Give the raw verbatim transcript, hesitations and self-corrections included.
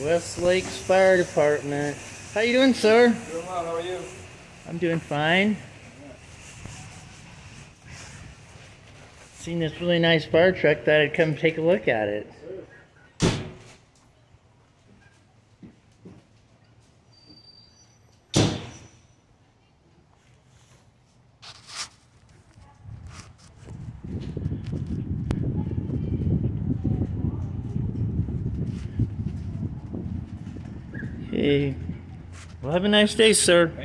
West Lakes Fire Department. How you doing, sir? Doing well, how are you? I'm doing fine. Seen this really nice fire truck, thought I'd come take a look at it. Okay. Well, have a nice day, sir.